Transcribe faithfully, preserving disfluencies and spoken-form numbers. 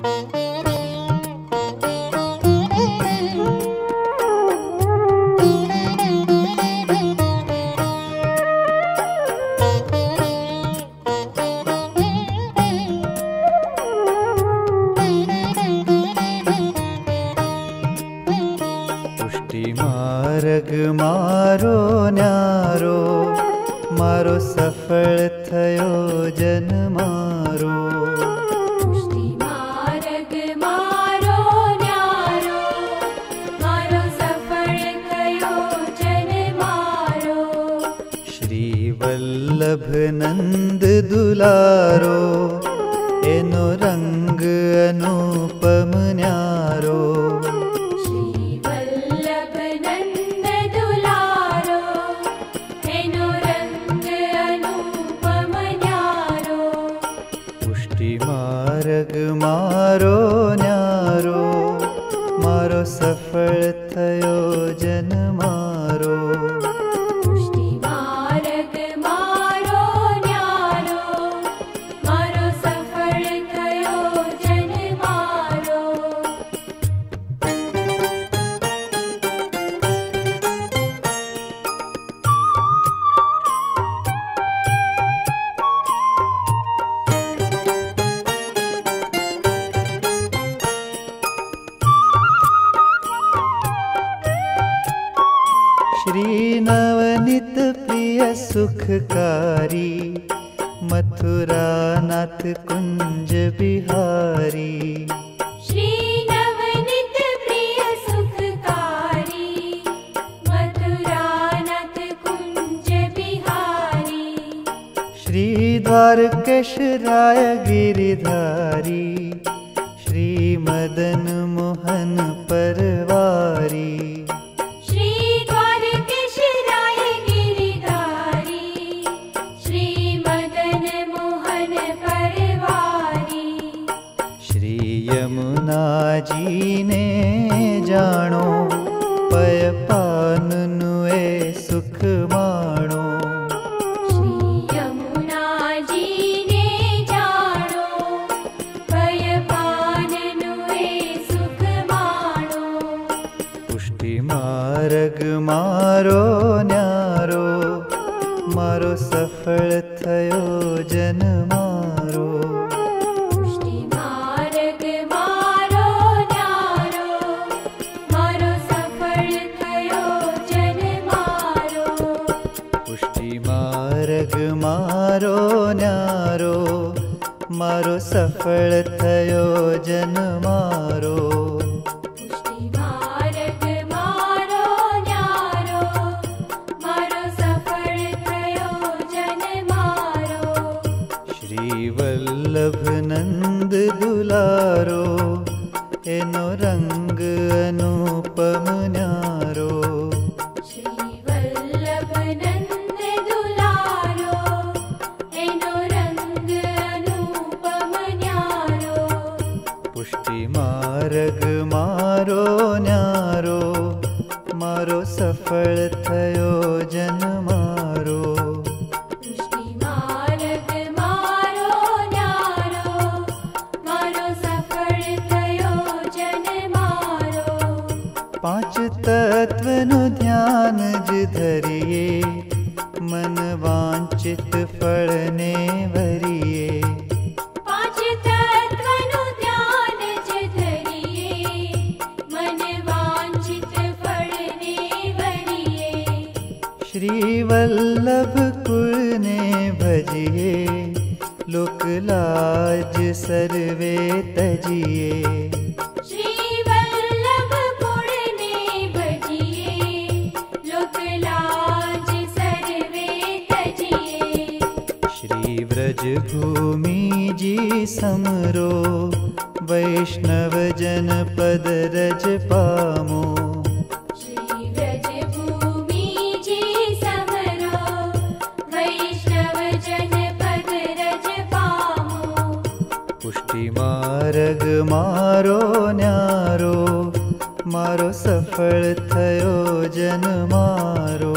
मार्ग मारो न्यारो मारो सफल थयो जन मारो। पुष्टि मार्ग मारो न्यारो मारो सफल थयो जन मारो। श्री वल्लभ नंद दुलारो एनो रंग अनुपम न्यारो। मार्ग मारो न्यारो मारो सफल थयो जन मारो। पुष्टि मार्ग मारो न्यारो मारो सफल थयो जन मारो। श्री नवनीत प्रिय सुखकारी मथुरा नाथ कुंज बिहारी। श्री नवनीत प्रिय सुखकारी मथुरा नाथ कुंज बिहारी। श्री द्वारकेश राय गिरिधारी श्री मदन मोहन परवारी। यमुना जी ने जानो पय पान नुए सुख माणो। श्री यमुना जी ने जानो पय पान नुए सुख माणो। पुष्टि मार्ग मारो न्यारो मारो सफल थयो जन मारो। मार्ग मारो न्यारो मारो सफल थयो जन मारो। पुष्टि मार्ग मारो न्यारो मारो सफल थयो जन मारो। श्री वल्लभ नंद दुलारो एनो रंग अनुपम न्यारो। पुष्टि मार्ग मारो न्यारो मारो सफल थयो जन मारो। पुष्टि मार्ग मारो न्यारो मारो सफल थयो जन मारो। पांच तत्व नु ध्यान ज धरिए मन वांछित फल ने भरिए। श्री वल्लभ कुल ने भजिए लोक लाज सर्वे तजिए। श्री वल्लभ कुल ने भजिए लोक लाज सर्वे तजिए। श्री व्रज भूमि जी समरो वैष्णव जन पद रज पामो। पुष्टि मार्ग मारो न्यारो मारो सफल थयो जन मारो।